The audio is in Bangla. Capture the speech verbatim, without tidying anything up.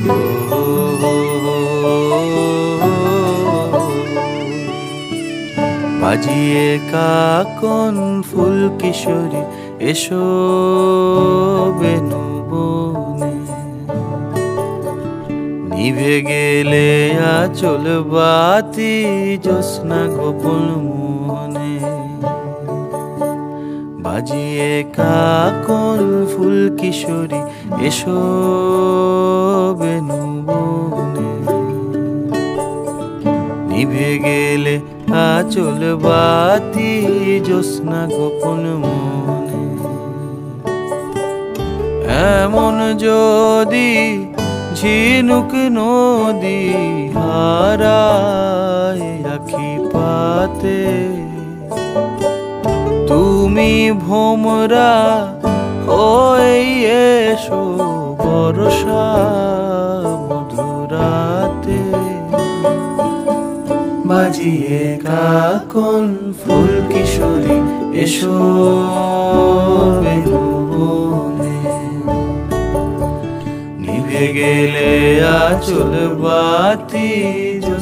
বাজিয়ে কাকন ফুল কিশোরী এসো বেনু বনে, নিভে গেলে আচল বাতি জ্যোৎস্না গোপন মনে। বাজিয়ে কাকন ফুল কিশোরী এসো বেনু বনে, নিভে গেলে আচল বাতি জ্যোৎস্না গোপন মনে। এমন যদি ঝিনুক নদী হারায় আখি পাতে, তুমি ভোমরা হয়ে এসো বর্ষা মধুরাতে। বাজিয়ে কাকন ফুল কিশোরী এসো বেনু বনে, নিভে গেলে আচল বাতি